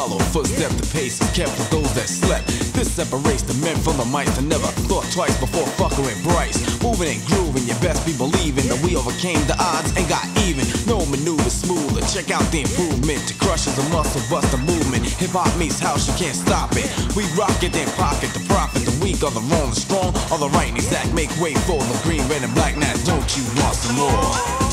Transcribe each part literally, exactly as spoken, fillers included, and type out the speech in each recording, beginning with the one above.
follow footstep. The pace is kept for those that slept. This separates the men from the mice that never thought twice before fucking with Bryce. Moving and grooving, you best be believing that we overcame the odds and got even. No maneuver smoother. Check out the improvement. To crush is a muscle buster movement. Hip hop meets house, you can't stop it. We rock it, then pocket the profit. The weak are the wrong, the strong are the right and exact. Make way for the green, red, and black. Now don't you want some more?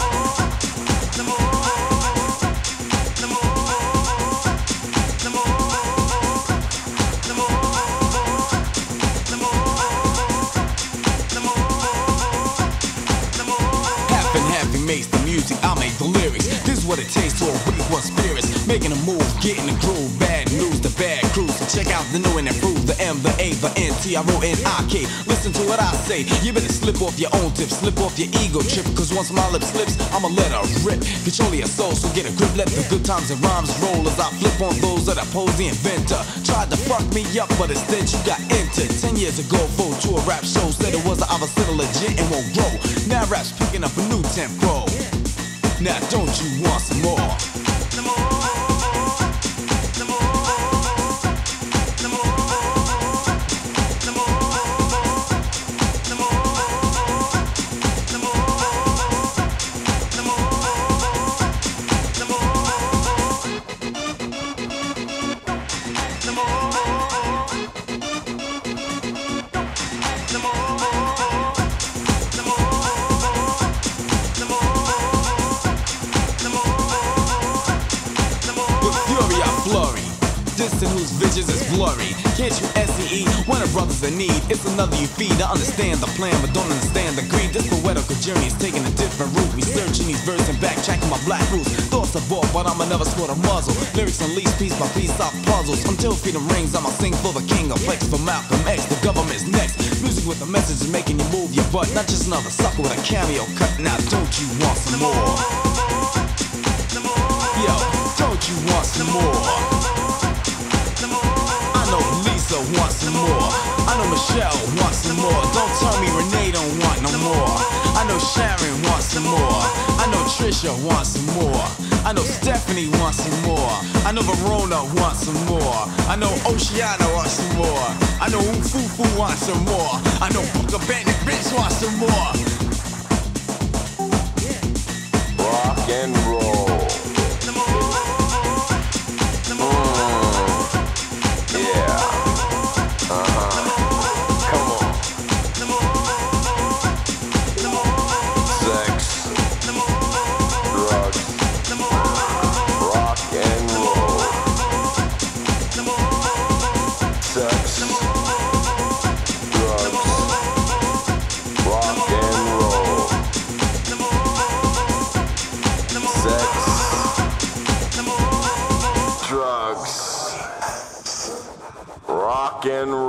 I make the lyrics. This is what it takes to awake one's spirits. Making a move, getting the groove. Bad news, the bad crew. So check out the new and improved. The M, the A, the N, T, R O N I K. Listen to what I say. You better slip off your own tip. Slip off your ego trip. Cause once my lip slips, I'ma let her rip. Control your soul, so get a grip. Let the good times and rhymes roll as I flip on those that oppose the inventor. Tried to fuck me up, but instead you got entered. Ten years ago, vote to a rap show. Said it was a opposite legit and won't grow. Now rap's picking up a new tempo. Now don't you want some more? Some more. Some more. Some more. Some more. Some more. Some more. Some more. Some Distant whose visions is blurry. Can't you S E E? When a brother's in need, it's another you feed. I understand the plan, but don't understand the greed. This poetical journey is taking a different route. Researching these verses and backtracking my black roots. Thoughts are bought, but I'ma never sport a muzzle. Lyrics unleashed piece by piece off puzzles. Until freedom rings, I'ma sing for the king of flex for Malcolm X. The government's next. Music with a message is making you move your butt. Not just another sucker with a cameo cut. Now don't you want some more? Yo, don't you want some more? I know Lisa wants some more. I know Michelle wants some more. Don't tell me Renee don't want no more. I know Sharon wants some more. I know Trisha wants some more. I know Stephanie wants some more. I know Verona wants some more. I know Oceana wants some more. I know Ufufu wants some more. I know Booker Bandit Bitch wants some more. Rock and roll. Rock and roll.